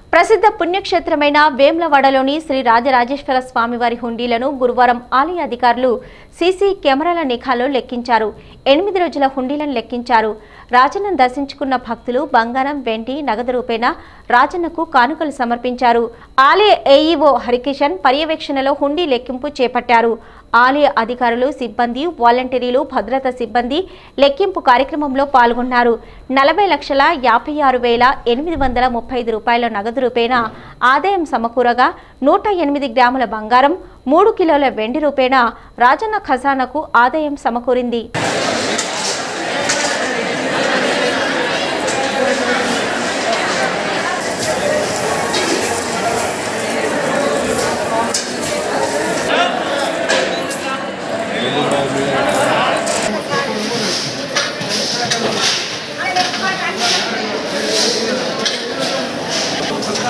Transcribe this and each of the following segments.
ప్రసిద్ధ పుణ్యక్షేత్రమైన వేములవాడలోని శ్రీ రాజరాజేశ్వర స్వామివారి హుండీలను గురువారం ఆలయ అధికారులు సీసీ కెమెరాల నిఘాలో లెక్కించారు. 8 రోజుల హుండీలను లెక్కించారు. రాజన్నను దర్శించుకున్న భక్తులు బంగారం, వెండి, నగదు రూపేణా రాజన్నకు కానుకలు సమర్పించారు. ఆలయ ఏఈఓ హరికిషన్ పర్యవేక్షణలో హుండీ లెక్కింపు చేపట్టారు. ఆలయ అధికారులు, సిబ్బంది, వాలంటీర్లు, భద్రతా సిబ్బంది లెక్కింపు కార్యక్రమంలో పాల్గొన్నారు. 40,56,835 రూపాయల నగదు రూపేణా ఆదాయం సమకూరగా 108 గ్రాముల బంగారం, 3 కిలోల వెండి రూపేణా రాజన్న ఖజానాకు ఆదాయం సమకూరింది.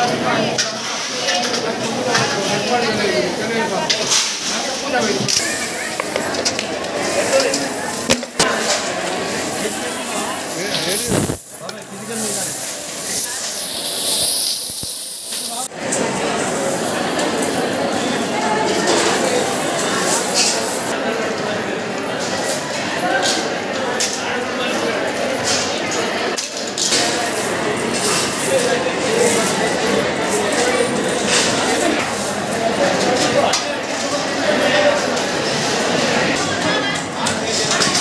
Gracias.